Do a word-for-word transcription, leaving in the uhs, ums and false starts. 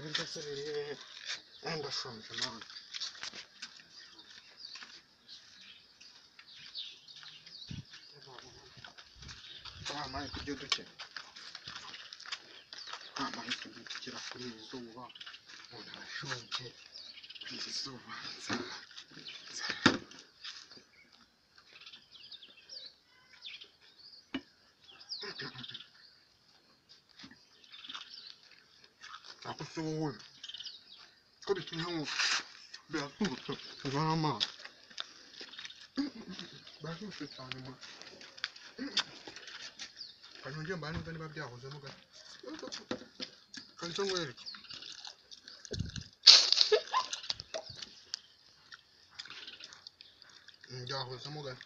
ibiryo se biri ndashonje none amaye kurya duke amaye kurya dukira kuri iri zuba umuntu arashonje kuri iri zuba ako se wowe ko bitumye nkuko biratubutse tuzana amazi birashyushye cyane mwa kanyongera mbana neza niba byahozemo gato kandi cyo ngwereke byahozemo gato